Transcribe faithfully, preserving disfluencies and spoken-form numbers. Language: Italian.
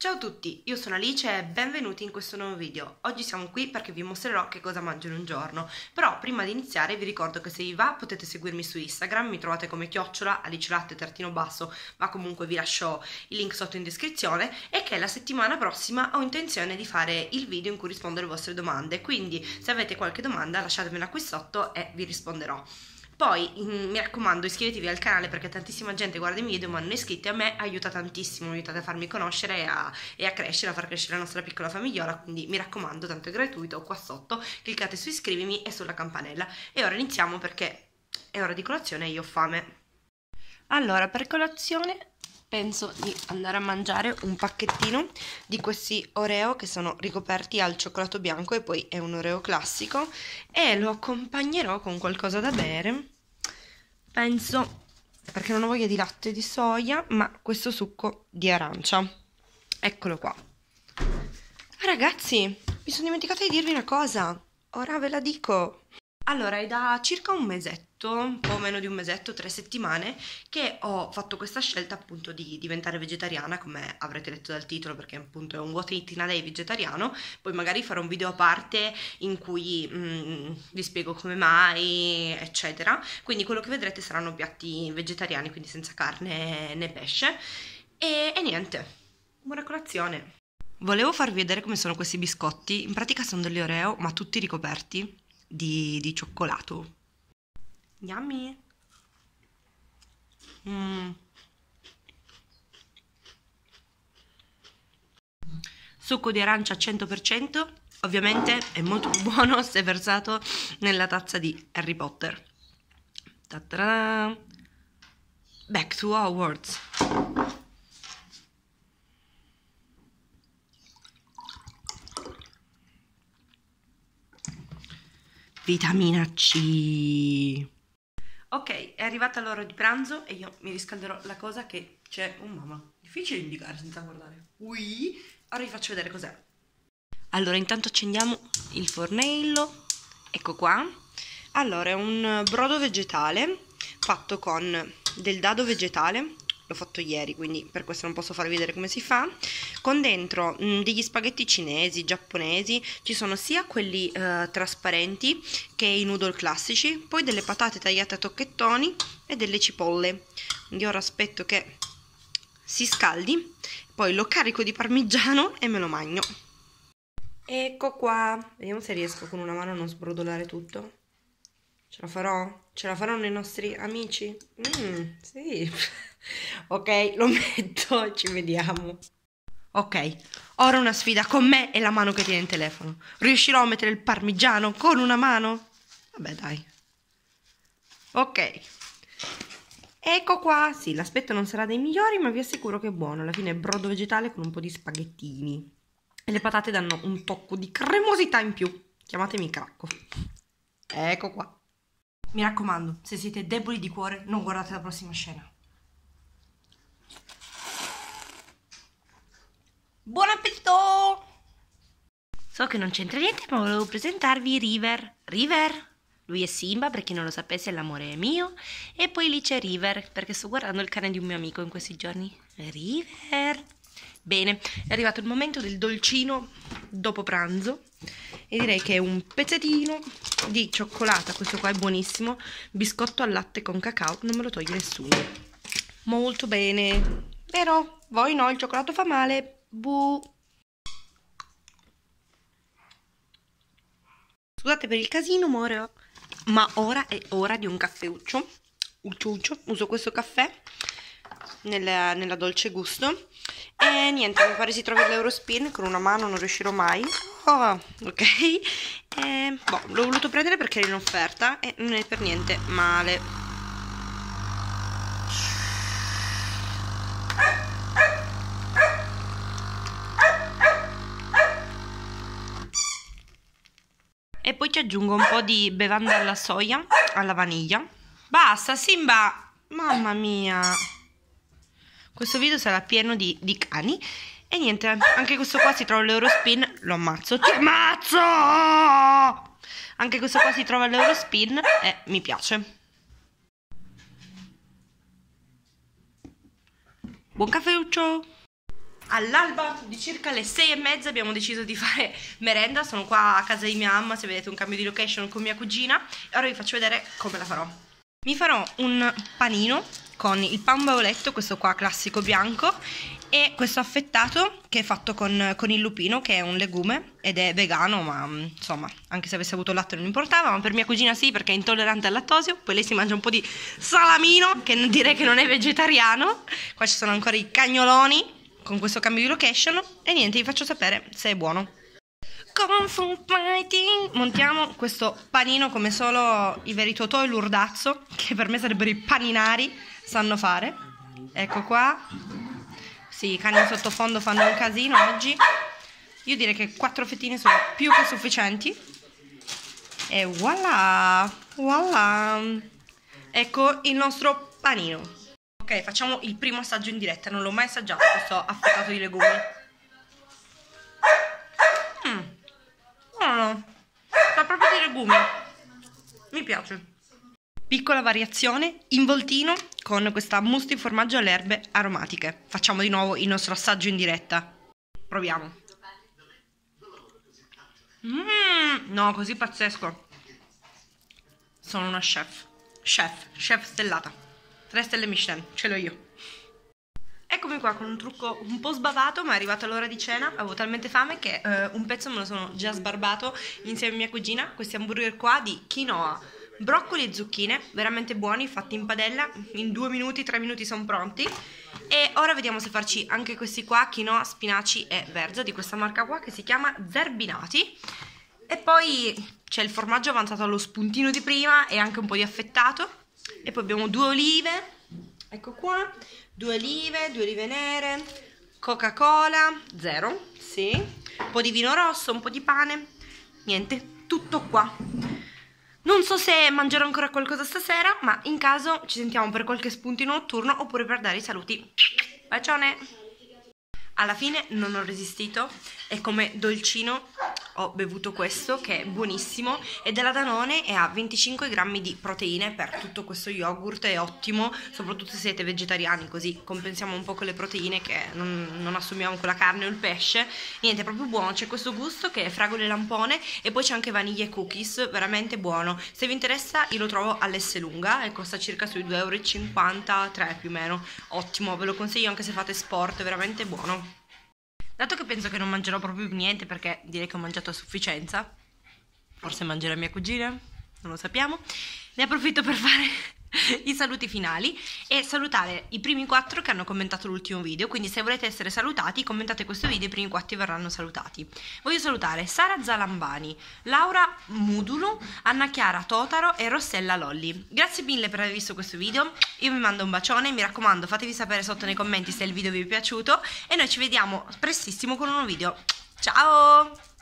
Ciao a tutti, io sono Alice e benvenuti in questo nuovo video. Oggi siamo qui perché vi mostrerò che cosa mangio in un giorno. Però prima di iniziare vi ricordo che se vi va potete seguirmi su Instagram, mi trovate come chiocciola alicelatte trattino basso, ma comunque vi lascio il link sotto in descrizione, e che la settimana prossima ho intenzione di fare il video in cui rispondo alle vostre domande, quindi se avete qualche domanda lasciatemela qui sotto e vi risponderò. Poi mi raccomando, iscrivetevi al canale perché tantissima gente guarda i miei video ma non è iscritti. A me aiuta tantissimo, mi aiutate a farmi conoscere e a, e a crescere, a far crescere la nostra piccola famigliola, quindi mi raccomando, tanto è gratuito, qua sotto cliccate su iscrivimi e sulla campanella. E ora iniziamo perché è ora di colazione e io ho fame. Allora, per colazione penso di andare a mangiare un pacchettino di questi Oreo che sono ricoperti al cioccolato bianco e poi è un Oreo classico, e lo accompagnerò con qualcosa da bere. Penso, perché non ho voglia di latte di soia, ma questo succo di arancia. Eccolo qua. Ragazzi, mi sono dimenticata di dirvi una cosa. Ora ve la dico. Allora, è da circa un mesetto, un po' meno di un mesetto, tre settimane, che ho fatto questa scelta appunto di diventare vegetariana, come avrete letto dal titolo, perché appunto è un What Eating a Day vegetariano. Poi magari farò un video a parte in cui mm, vi spiego come mai, eccetera. Quindi quello che vedrete saranno piatti vegetariani, quindi senza carne né pesce. E, e niente, buona colazione. Volevo farvi vedere come sono questi biscotti. In pratica sono degli Oreo, ma tutti ricoperti Di, di cioccolato. Yummy. Mm. Succo di arancia al cento per cento, ovviamente è molto più buono se versato nella tazza di Harry Potter. Ta-ta-da. Back to Hogwarts. Vitamina C. Ok, è arrivata l'ora di pranzo e io mi riscalderò la cosa che c'è. Oh mamma, difficile indicare senza guardare. Ui, ora vi faccio vedere cos'è. Allora, intanto accendiamo il fornello. Ecco qua. Allora, è un brodo vegetale fatto con del dado vegetale. L'ho fatto ieri, quindi per questo non posso farvi vedere come si fa. Con dentro mh, degli spaghetti cinesi, giapponesi. Ci sono sia quelli eh, trasparenti che i noodle classici, poi delle patate tagliate a tocchettoni e delle cipolle. Quindi ora aspetto che si scaldi, poi lo carico di parmigiano e me lo magno. Ecco qua. Vediamo se riesco con una mano a non sbrodolare tutto. Ce la farò? Ce la faranno i nostri amici? Mm, sì. Ok, lo metto e ci vediamo. Ok, ora una sfida con me e la mano che tiene il telefono. Riuscirò a mettere il parmigiano con una mano? Vabbè, dai. Ok. Ecco qua. Sì, l'aspetto non sarà dei migliori, ma vi assicuro che è buono. Alla fine è brodo vegetale con un po' di spaghettini. E le patate danno un tocco di cremosità in più. Chiamatemi cracco. Ecco qua. Mi raccomando, se siete deboli di cuore, non guardate la prossima scena. Buon appetito! So che non c'entra niente, ma volevo presentarvi River. River? Lui è Simba, per chi non lo sapesse, l'amore è mio. E poi lì c'è River, perché sto guardando il cane di un mio amico in questi giorni. River! Bene, è arrivato il momento del dolcino dopo pranzo. E direi che è un pezzettino di cioccolata, questo qua è buonissimo, biscotto al latte con cacao, non me lo toglie nessuno. Molto bene, vero? Voi no, il cioccolato fa male, buh. Scusate per il casino, more, ma ora è ora di un caffeuccio. Uccio, uccio. Uso questo caffè nella, nella Dolce Gusto. E niente, mi pare si trovi l'Eurospin, con una mano non riuscirò mai. Oh, ok. E, boh, l'ho voluto prendere perché era in offerta e non è per niente male. E poi ci aggiungo un po' di bevanda alla soia, alla vaniglia. Basta, Simba! Mamma mia! Questo video sarà pieno di, di cani. E niente, anche questo qua si trova all'Eurospin. Lo ammazzo, ti ammazzo! Anche questo qua si trova all'Eurospin e mi piace. Buon caffeuccio! all'alba di circa le sei e mezza abbiamo deciso di fare merenda. Sono qua a casa di mia mamma, se vedete un cambio di location con mia cugina. E ora vi faccio vedere come la farò. Mi farò un panino con il pan bavoletto, questo qua classico bianco, e questo affettato che è fatto con, con il lupino, che è un legume ed è vegano, ma insomma, anche se avesse avuto latte non importava, ma per mia cugina sì, perché è intollerante al lattosio. Poi lei si mangia un po' di salamino, che direi che non è vegetariano. Qua ci sono ancora i cagnoloni con questo cambio di location e niente, vi faccio sapere se è buono. Con Food Fighting montiamo questo panino come solo i veri Totò e l'Urdazzo, che per me sarebbero i paninari, sanno fare. Ecco qua. Sì, i cani in sottofondo fanno un casino oggi. Io direi che quattro fettine sono più che sufficienti. E voilà, voilà. Ecco il nostro panino. Ok, facciamo il primo assaggio in diretta. Non l'ho mai assaggiato questo affettato di legumi. Mm. No, no, sa proprio di legumi. Mi piace. Piccola variazione, involtino con questa mousse di formaggio alle erbe aromatiche. Facciamo di nuovo il nostro assaggio in diretta. Proviamo. Mm, no, così pazzesco. Sono una chef. Chef, chef stellata. Tre stelle Michelin, ce l'ho io. Eccomi qua con un trucco un po' sbavato, ma è arrivata l'ora di cena. Avevo talmente fame che eh, un pezzo me lo sono già sbarbato insieme a mia cugina. Questi hamburger qua di quinoa, broccoli e zucchine, veramente buoni, fatti in padella. In due minuti, tre minuti sono pronti. E ora vediamo se farci anche questi qua, quinoa, spinaci e verza, di questa marca qua che si chiama Zerbinati. E poi c'è il formaggio avanzato allo spuntino di prima e anche un po' di affettato. E poi abbiamo due olive, ecco qua, due olive, due olive nere, Coca-Cola, zero, sì, un po' di vino rosso, un po' di pane, niente, tutto qua. Non so se mangerò ancora qualcosa stasera, ma in caso ci sentiamo per qualche spuntino notturno oppure per dare i saluti. Bacione! Alla fine non ho resistito e come dolcino ho bevuto questo che è buonissimo, è della Danone e ha venticinque grammi di proteine per tutto questo yogurt, è ottimo, soprattutto se siete vegetariani, così compensiamo un po' con le proteine che non, non assumiamo con la carne o il pesce. Niente, è proprio buono, c'è questo gusto che è fragole e lampone e poi c'è anche vaniglia e cookies, veramente buono. Se vi interessa io lo trovo all'Esselunga e costa circa sui due e cinquantatré euro più o meno, ottimo, ve lo consiglio anche se fate sport, è veramente buono. Dato che penso che non mangerò proprio niente perché direi che ho mangiato a sufficienza, forse mangerà mia cugina, non lo sappiamo, ne approfitto per fare i saluti finali e salutare i primi quattro che hanno commentato l'ultimo video. Quindi se volete essere salutati commentate questo video, i primi quattro verranno salutati. Voglio salutare Sara Zalambani, Laura Mudulo, Anna Chiara Totaro e Rossella Lolli. Grazie mille per aver visto questo video, io vi mando un bacione, mi raccomando fatevi sapere sotto nei commenti se il video vi è piaciuto e noi ci vediamo prestissimo con un nuovo video. Ciao!